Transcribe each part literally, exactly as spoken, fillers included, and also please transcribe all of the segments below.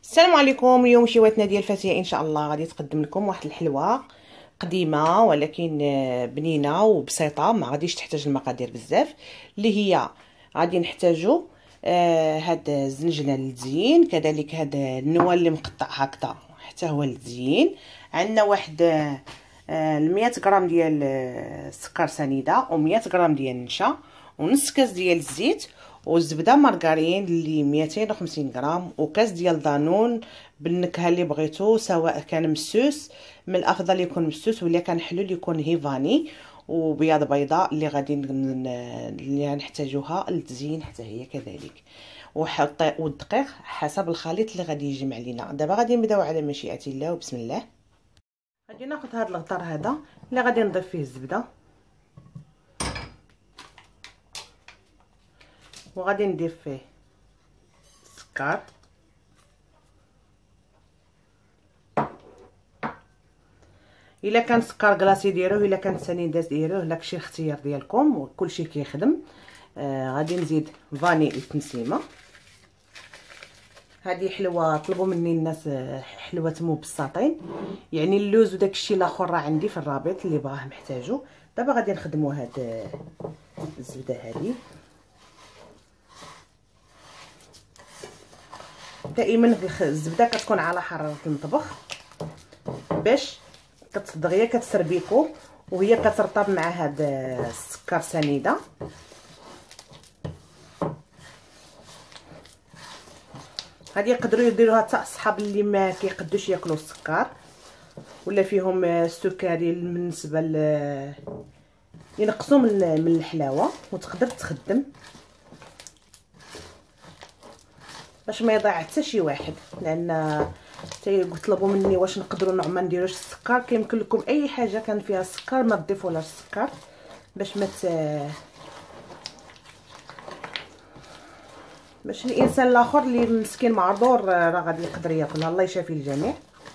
السلام عليكم. اليوم شيواتنا ديال فاتيه ان شاء الله غادي تقدم لكم واحد الحلوه قديمه ولكن بنينه وبسيطه، ما غاديش تحتاج المقادير بزاف. اللي هي غادي نحتاجو آه هاد الزنجله للتزيين، كذلك هاد النوى اللي مقطع هكذا حتى هو للتزيين. عندنا واحد آه مية غرام ديال السكر سنيده ومية غرام ديال النشا ونص كاس ديال الزيت والزبده مارغرين اللي مئتين وخمسين غرام وكاس ديال دانون بالنكهه اللي بغيتو، سواء كان مسوس من الافضل يكون مسوس ولا كان حلول يكون هيفاني، وبياض بيضاء اللي غادي اللي نحتاجوها للتزيين حتى هي كذلك، وحط والدقيق حسب الخليط اللي غادي يجمع لينا. دابا غادي نبداو على مشيئه الله وبسم الله. غادي ناخذ هذا الغطار هذا اللي غادي نضيف فيه الزبده وغادي ندير فيه السكر الا كان سكر كلاصي ديروه، الا كان سنيده ديروه، داكشي اختيار ديالكم وكلشي كيخدم. آه غادي نزيد فاني التنسيمه. هذه حلوه طلبوا مني الناس حلوه تمو بالساطين، يعني اللوز وداكشي الاخر راه عندي في الرابط اللي بغاه محتاجو. دابا غادي نخدموا هاد الزبده هذه. دائما الزبده كتكون على حراره المطبخ باش دغيا كتسربيكو وهي كترطب مع هاد السكر سنيده. هادي يقدروا يديروها حتى اصحاب اللي ما كيقدوش ياكلوا السكر ولا فيهم السكري بالنسبه ل ينقصوا من الحلاوه، وتقدر تخدم باش ما يضيع حتى شي واحد. لان تيطلبوا مني واش نقدروا نوع ما نديروش السكر، كيمكن لكم اي حاجه كان فيها السكر ما تضيفولهاش السكر باش ما ت... باش الانسان الاخر اللي مسكين معذور راه غادي يقدر ياكلها. الله يشافي الجميع.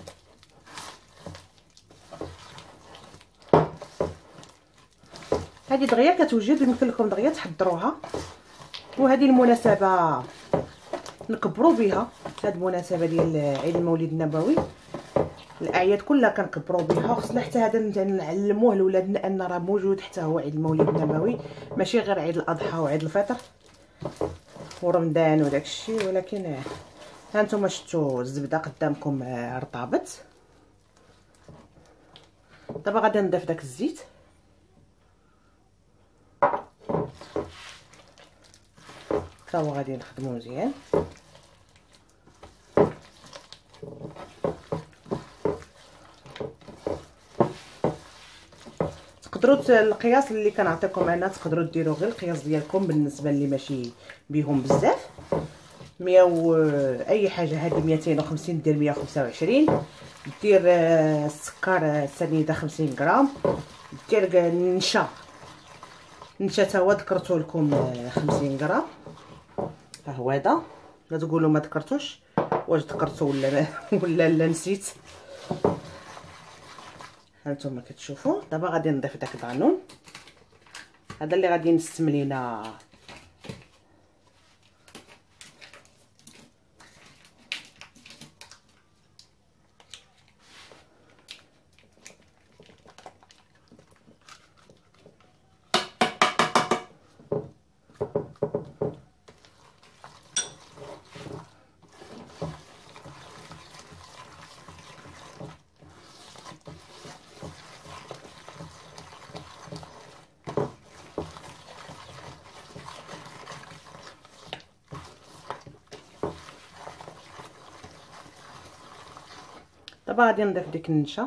هذه دغيا كتوجد، يمكن لكم دغيا تحضروها، وهذه المناسبه نكبروا بها. هاد المناسبه ديال عيد المولد النبوي الاعياد كلها كنكبروا بها، خصنا حتى هذا نعلموه لولادنا ان راه موجود حتى هو عيد المولد النبوي، ماشي غير عيد الاضحى وعيد الفطر ورمضان وداك الشيء. ولكن ها انتم شفتوا الزبده قدامكم رطابت. دابا غادي نضيف داك الزيت تا هو غادي نخدمو مزيان. تقدروا القياس اللي كنعطيكم انا تقدروا ديروا غير القياس ديالكم بالنسبه اللي ماشي بيهم بزاف. مية و اي حاجه، هذه مئتين وخمسين دير مية وخمسة وعشرين، دير السكر سنيده خمسين غرام، دير النشا النشا تا هو ذكرته لكم خمسين غرام. ها هو هذا، لا تقولوا ما ذكرتوش واش ذكرتو ولا ولا لا نسيت. هانتوما كتشوفوا. دابا غادي نضيف داك الدانون هذا اللي غادي نسم لينا دابا غادي نضيف ديك النشا.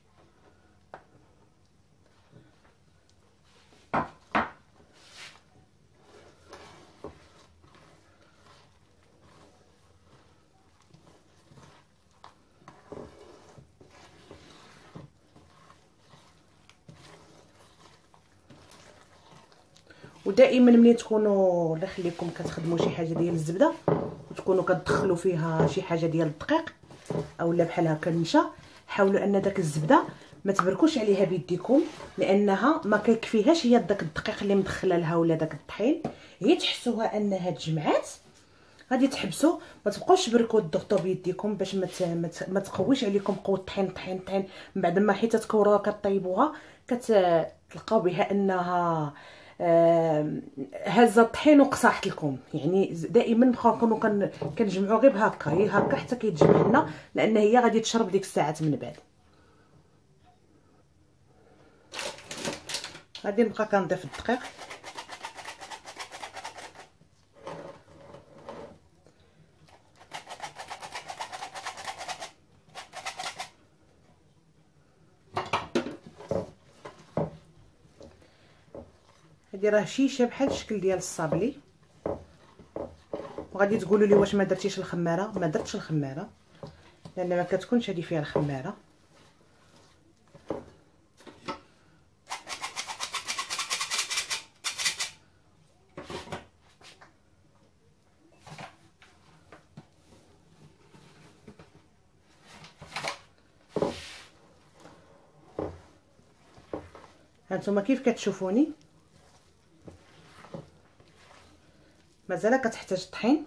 ودائما ملي تكونوا الله يخليكم كتخدموا شي حاجه ديال الزبده وتكونوا كتدخلوا فيها شي حاجه ديال الدقيق اولا بحال هكا النشا، حاولوا ان داك الزبده ما تبركوش عليها بيديكم، لانها ما كيكفيهاش هي داك الدقيق اللي مدخله لها ولا داك الطحين. هي تحسوها انها تجمعات غادي تحبسوا، ما تبقاوش تبركوا الضغطو بيديكم باش ما ما تقويش عليكم قوه الطحين طحين طحين. من بعد ما حيت تكوروها كطيبوها كتلقاو بها انها هازه الطحين وقصحت لكم. يعني دائما نبقاو نكونوا كنجمعوا غير بهكا، هي هكا حتى كيتجمع لنا، لان هي غادي تشرب ديك الساعات من بعد. غادي نبقى كنضيف الدقيق. هادي راه شيشه بحال الشكل ديال الصابلي، وغادي تقولوا لي واش ما درتيش الخماره. ما درتش الخماره لان ما كتكونش هادي فيها الخماره. هانتوما كيف كتشوفوني مازال كتحتاج الطحين.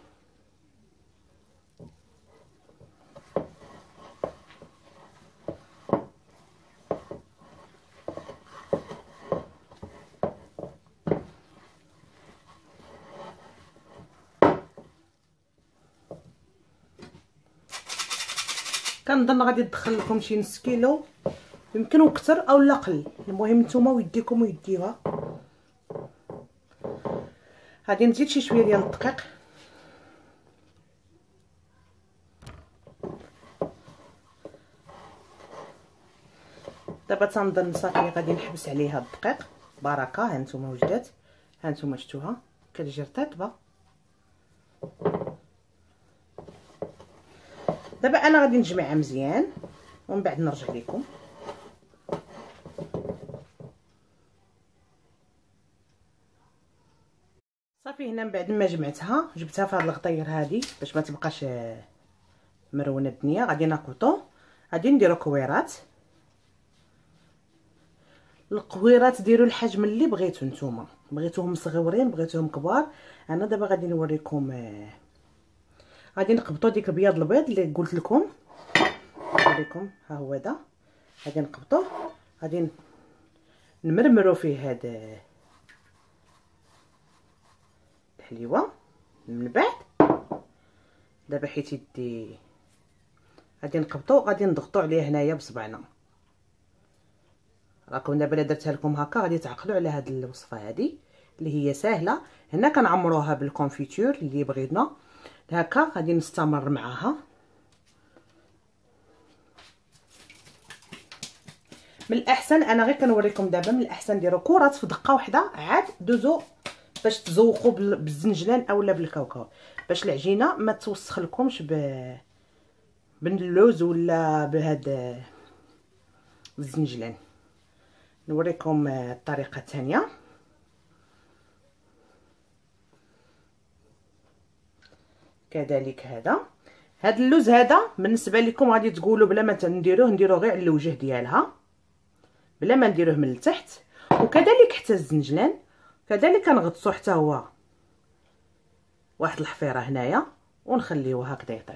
كنظن غادي تدخل لكم شي نص كيلو، يمكن اكثر او لا اقل، المهم نتوما ويديكم ويديوها. غادي نزيد شي شويه ديال الدقيق. دابا تنظن صافي غادي نحبس عليها الدقيق. بركه. ها نتوما وجدات، ها نتوما شفتوها كتجي رطيبه. دابا انا غادي نجمعها مزيان ومن بعد نرجع لكم. صافي هنا من بعد ما جمعتها جبتها في هاد الغطير هادي باش ما تبقاش مرونه الدنيا. غادي ناقطو، غادي نديرو كويرات. القويرات ديروا الحجم اللي بغيتو نتوما، بغيتوهم صغيورين بغيتوهم كبار. انا دابا غادي نوريكم. غادي نقبطو ديك البياض البيض اللي قلت لكم، نوريكم. ها هو هذا غادي نقبطوه، غادي نمرمرو فيه هاد الحليوه. من بعد دابا حيت يدي غادي نقبطو، غادي نضغطو عليه هنايا بصبعنا. راكم دابا الا درتها لكم هكا غادي تعقلوا على هاد الوصفه هادي اللي هي ساهله. هنا كنعمروها بالكونفيتور اللي بغينا هكا. غادي نستمر معاها. من الاحسن انا غير كنوريكم دابا، من الاحسن ديروا كرات في دقه واحده عاد دوزو باش تزوقوا بالزنجلان اولا بالكاوكاو، باش العجينه ما توسخ لكمش ب باللوز ولا بهذا الزنجلان. نوريكم الطريقه الثانيه. كذلك هذا هذا اللوز هذا بالنسبه لكم غادي تقولوا بلا ما نديروه، نديروه غير على الوجه ديالها بلا ما نديروه من التحت. وكذلك حتى الزنجلان كذلك كنغطسو حتى هو واحد الحفيره هنايا ونخليوه هكذا يطيب.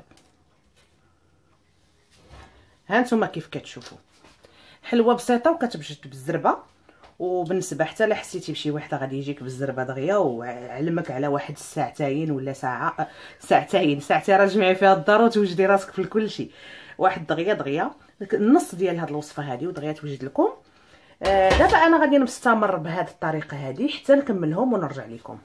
ها نتوما كيف كتشوفوا حلوه بسيطه وكتبجد بالزربه. وبالنسبه حتى لا حسيتي بشي وحده غادي يجيك بالزربه دغيا وعلمك على واحد الساعتين ولا ساعه ساعتين ساعتين راه جمعي فيها الدار وتوجدي راسك في كل شيء. واحد دغيا دغيا النص ديال هاد الوصفه هذه ودغيا توجد لكم. آه دابا انا غادي نستمر بهذه الطريقه هذه حتى نكملهم ونرجع لكم.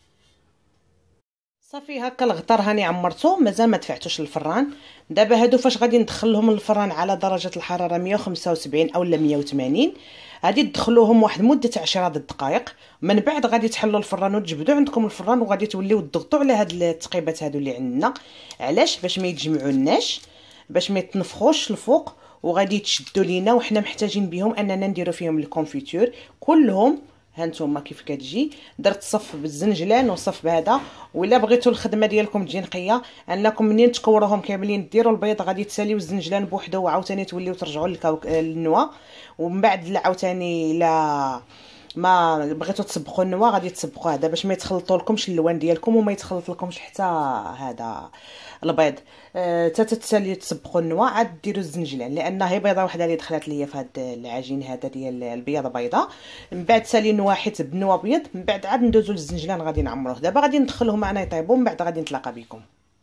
صافي هكا الغطار هاني عمرته مازال ما دفعتوش للفران. دابا هادو فاش غادي ندخلهم للفران على درجه الحراره مية وخمسة وسبعين اولا مية وثمانين. غادي تدخلوهم واحد مده عشرة دقائق. من بعد غادي تحلوا الفران وتجبدوا عندكم الفران وغادي توليو تضغطوا على هاد التقيبات هادو اللي عندنا. علاش؟ باش ما يتجمعوناش، باش ما يتنفخوش الفوق، وغادي تشدوا لينا وحنا محتاجين بهم اننا نديروا فيهم الكونفيتور كلهم. هانتوما كيف كتجي درت صف بالزنجلان وصف بهذا. ولا بغيتوا الخدمه ديالكم تجي نقيه انكم منين تكوروهم كاملين ديروا البيض غادي تساليو الزنجلان بوحدو وعاوتاني توليو ترجعوا للنوا. ومن بعد عاوتاني لا ما بغيتو تصبقوا النوا غادي تصبقوا هذا باش ما يتخلطوا لكمش اللوان ديالكم وما يتخلط لكمش حتى هذا البيض. أه تتسالي تصبقوا النوا عاد ديروا الزنجلان، لان هي بيضه وحده اللي دخلت ليا في هذا العجين هذا ديال البيض بيضه. من بعد سالي النوا حيت بالنوا بيض، من بعد عاد ندوزو للزنجلان غادي نعمروه. دابا غادي ندخلوه معنا يطيبوا، من بعد غادي نتلاقى بكم.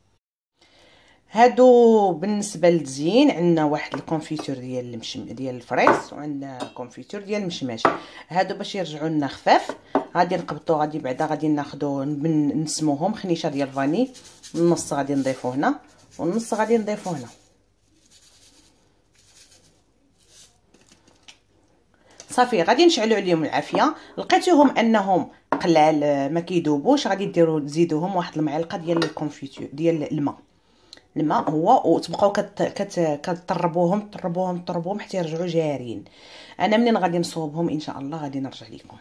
هادو بالنسبه للتزيين عندنا واحد الكونفيتور ديال المشم ديال الفريس، وعندنا كونفيتور ديال المشماش. هادو باش يرجعوا لنا خفاف غادي نقبطو، غادي بعدا غادي ناخذو نسموهم خنيشه ديال الفاني، النص غادي نضيفو هنا والنص غادي نضيفو هنا. صافي غادي نشعلوا عليهم العافيه. لقيتوهم انهم قلال ما كيذوبوش، غادي ديروا تزيدوهم واحد المعلقه ديال الكونفيتور ديال الماء. الماء هو، وتبقاو كت كت كتطربوهم طربوهم طربوهم حتى يرجعوا جارين. انا منين غادي نصوبهم ان شاء الله غادي نرجع لكم.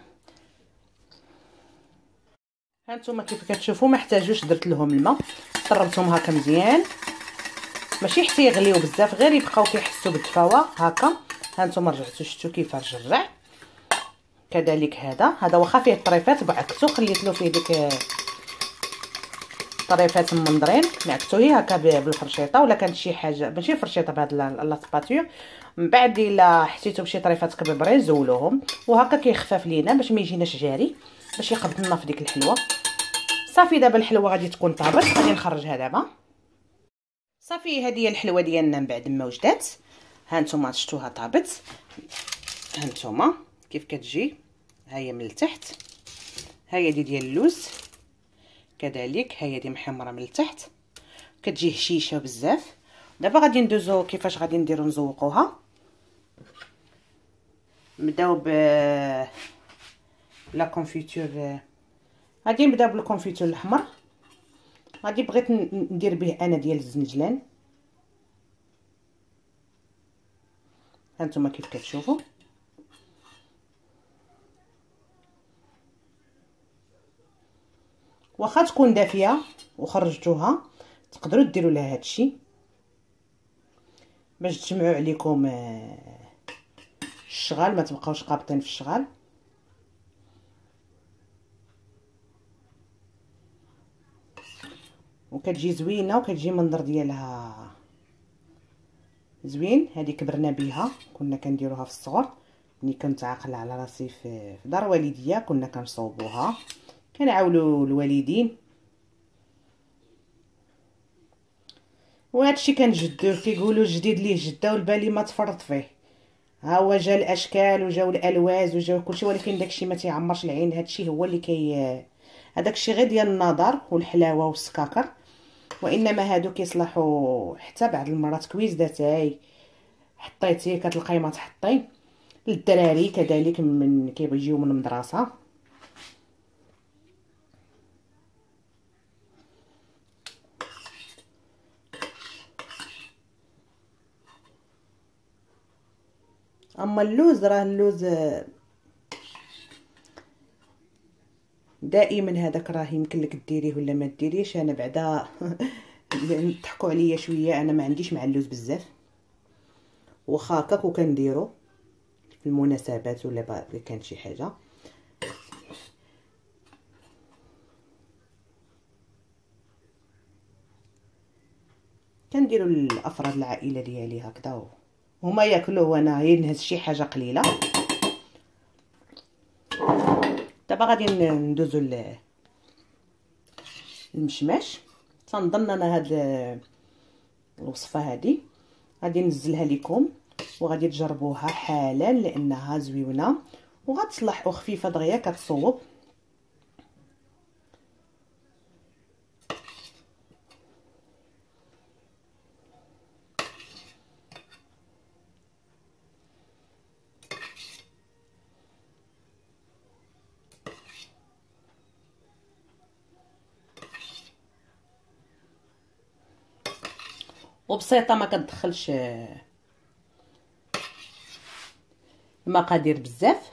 هانتوما كيف كتشوفوا ما احتاجوش درت لهم الماء، طربتهم هكا مزيان، ماشي حتى يغليو بزاف، غير يبقاو كيحسوا بالدفاوه هكا. هانتوما رجعتو شفتوا كيفاش رجع. كذلك هذا هذا واخا فيه الطريفات بعكتو، خليت له فيه ديك طريفات منظرين، نعكتوه هكا بالفرشيطه، ولا كانت شي حاجه ماشي فرشيطه بهاد لا سباتور. من بعد الا حسيتو بشي طريفات كبيبرين زولوهم، وهكا كيخفف لينا باش ما يجيناش جاري، باش يقبض لنا في ديك الحلوه. صافي دابا الحلوه غادي تكون طابت، غادي نخرجها دابا. صافي هذه هي الحلوه ديالنا من بعد ما وجدات. ها نتوما شفتوها طابت، ها نتوما كيف كتجي، ها هي من التحت، ها هي دي ديال اللوز كذلك، ها هي دي محمره من التحت، كتجي هشيشه بزاف. دابا غادي ندوزو كيفاش غادي نديرو نزوقوها. نبداو ب لا كونفيتور، غادي نبداو بالكونفيتور الاحمر. غادي بغيت ندير به انا ديال الزنجلان، هانتوما كيف كتشوفوا. واخا تكون دافيه وخرجتوها تقدروا ديروا لها هادشي باش تجمعوا عليكم الشغال، ما تبقاوش قابطين في الشغال. وكتجي زوينه وكتجي منظر ديالها زوين. هذه كبرنا بها، كنا كنديروها في الصغر ملي كنت عاقله على راسي في دار والديا، كنا كنصوبوها كنعاولوا الوالدين. وهادشي كنجدوه، كيقولوا الجديد ليه جده والبالي ما تفرط فيه. ها هو جا الاشكال وجاو الالواز وجاو كلشي، ولكن داكشي ما تيعمرش العين. هادشي هو اللي كي هذاك الشيء غير ديال النظر والحلاوه والسكاكر، وانما هادو كيصلحوا حتى بعض المرات كويزداتاي حطيتيه كتلقاي ما تحطي. للدراري كذلك من كيبغيو يجيو من المدرسه. اما اللوز راه اللوز دائما هذاك راه يمكن لك ديريه ولا ما ديريش. انا بعدا ضحكوا عليا شويه، انا ما عنديش مع اللوز بزاف، واخا هكاك وكنديرو في المناسبات ولا كان شي حاجه. كنديروا الافراد العائله ديالي هكذا هما ياكلوه وانا غير نهز شي حاجه قليله. دابا غادي ندوزو للمشماش. تنظن انا هاد الوصفه هادي غادي ننزلها لكم وغادي تجربوها حالا، لانها زويونه وغتصلح وخفيفه دغيا كتصوب. وبسيطه ما كتدخلش المقادير بزاف.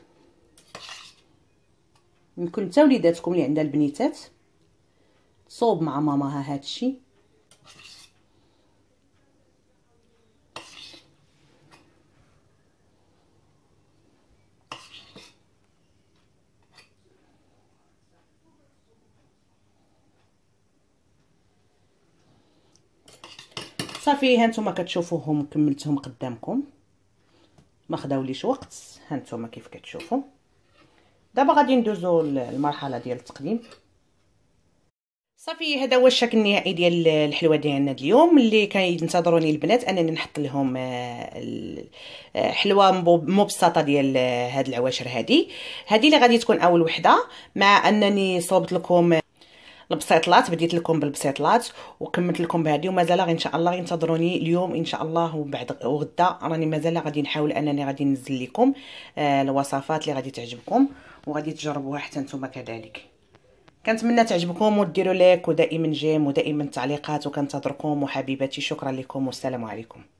يمكن حتى وليداتكم اللي عندها البنيتات تصوب مع ماماها هادشي. صافي هانتوما كتشوفوهم كملتهم قدامكم، ما خداوليش وقت. هانتوما كيف كتشوفوا. دابا غادي ندوزو للمرحله ديال التقديم. صافي هذا هو الشكل النهائي ديال الحلوه ديالنا اليوم، اللي كينتظروني البنات انني نحط لهم حلوه مبسطه ديال هاد العواشر. هذه هذه اللي غادي تكون اول وحده، مع انني صوبت لكم البسيطلات، بديت لكم بالبسيطلات وكملت لكم بهذه، ومازال ان شاء الله ينتظروني اليوم ان شاء الله، وبعد وغدا راني مازال غادي نحاول انني غادي ننزل لكم الوصفات اللي غادي تعجبكم وغادي تجربوها حتى نتوما كذلك. كنتمنى تعجبكم وديروا لايك ودائما جيم ودائما تعليقات، وكنتظركم وحبيباتي. شكرا لكم والسلام عليكم.